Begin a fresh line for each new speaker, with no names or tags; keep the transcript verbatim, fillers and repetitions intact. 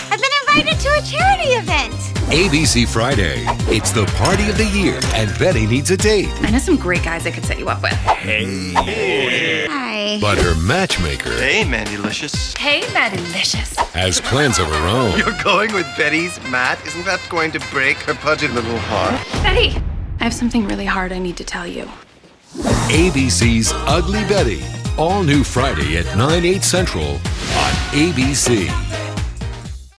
I've been invited to a charity event.
A B C Friday. It's the party of the year, and Betty needs a date.
I know some great guys I could set you up with.
Hey.
Hi.
But her matchmaker
Hey, Mandylicious.
Hey, Maddylicious.
has plans of her own.
You're going with Betty's Matt? Isn't that going to break her pudgy little heart?
Betty, I have something really hard I need to tell you.
A B C's Ugly Betty. All new Friday at nine, eight central on A B C.